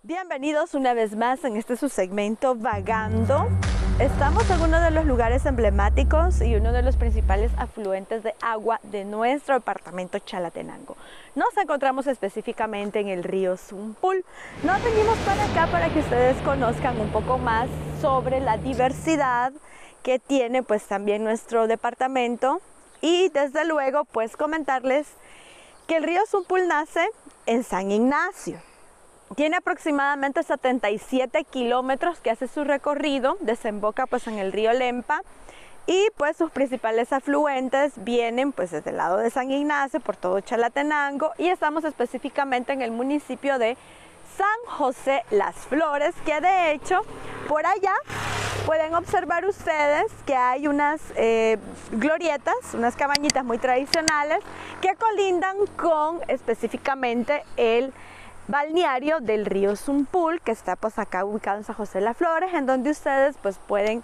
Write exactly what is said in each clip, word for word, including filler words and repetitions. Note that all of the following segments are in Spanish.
Bienvenidos una vez más en este su segmento Vagando. Estamos en uno de los lugares emblemáticos y uno de los principales afluentes de agua de nuestro departamento Chalatenango. Nos encontramos específicamente en el río Zumpul. Nos venimos para acá para que ustedes conozcan un poco más sobre la diversidad que tiene pues también nuestro departamento y desde luego pues comentarles que el río Zumpul nace en San Ignacio. Tiene aproximadamente setenta y siete kilómetros que hace su recorrido, desemboca pues en el río Lempa y pues sus principales afluentes vienen pues desde el lado de San Ignacio por todo Chalatenango y estamos específicamente en el municipio de San José Las Flores, que de hecho por allá pueden observar ustedes que hay unas eh, glorietas, unas cabañitas muy tradicionales que colindan con específicamente el balneario del río Zumpul, que está pues acá ubicado en San José Las Flores, en donde ustedes pues pueden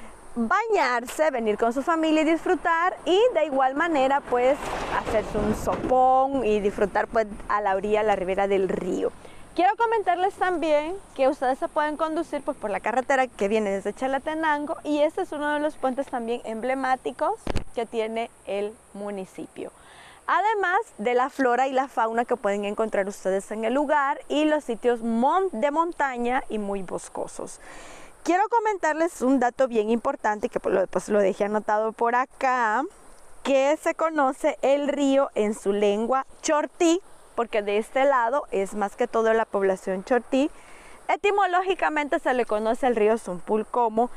bañarse, venir con su familia y disfrutar, y de igual manera pues hacerse un sopón y disfrutar pues a la orilla, a la ribera del río. Quiero comentarles también que ustedes se pueden conducir pues por la carretera que viene desde Chalatenango, y este es uno de los puentes también emblemáticos que tiene el municipio. Además de la flora y la fauna que pueden encontrar ustedes en el lugar y los sitios de montaña y muy boscosos. Quiero comentarles un dato bien importante que pues lo dejé anotado por acá, que se conoce el río en su lengua chortí, porque de este lado es más que todo la población chortí. Etimológicamente se le conoce al río Zumpul como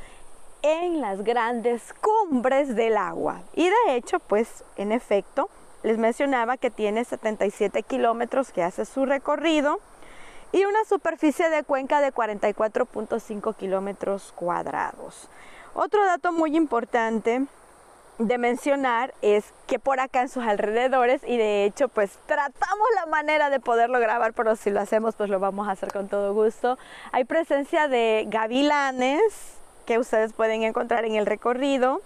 en las grandes cumbres del agua. Y de hecho, pues en efecto, les mencionaba que tiene setenta y siete kilómetros que hace su recorrido y una superficie de cuenca de cuarenta y cuatro punto cinco kilómetros cuadrados. Otro dato muy importante de mencionar es que por acá en sus alrededores, y de hecho pues tratamos la manera de poderlo grabar, pero si lo hacemos pues lo vamos a hacer con todo gusto, hay presencia de gavilanes que ustedes pueden encontrar en el recorrido.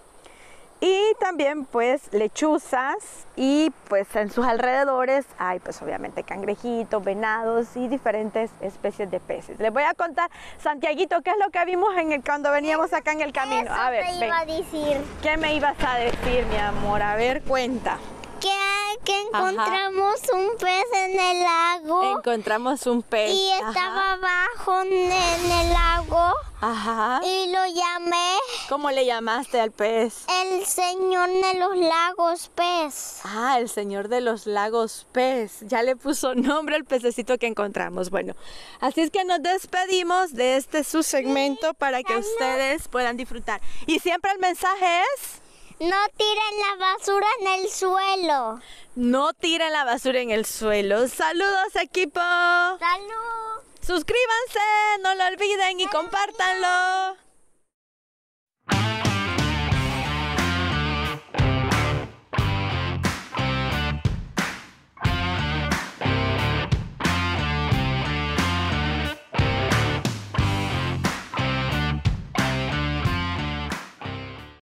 Y también pues lechuzas, y pues en sus alrededores hay pues obviamente cangrejitos, venados y diferentes especies de peces. Les voy a contar, Santiaguito, ¿qué es lo que vimos en el, cuando veníamos acá en el camino? Eso a ver, te iba ven. a decir. ¿Qué me ibas a decir, mi amor? A ver, cuenta. Que, que encontramos Ajá. un pez en el lago. Encontramos un pez. Y estaba Ajá. abajo en, en el lago. Ajá. Y lo llamé. ¿Cómo le llamaste al pez? El señor de los lagos pez. Ah, el señor de los lagos pez. Ya le puso nombre al pececito que encontramos. Bueno, así es que nos despedimos de este su segmento sí, para que ustedes puedan disfrutar. Y siempre el mensaje es: no tiren la basura en el suelo. No tiren la basura en el suelo. ¡Saludos, equipo! ¡Salud! Suscríbanse, no lo olviden y compártanlo.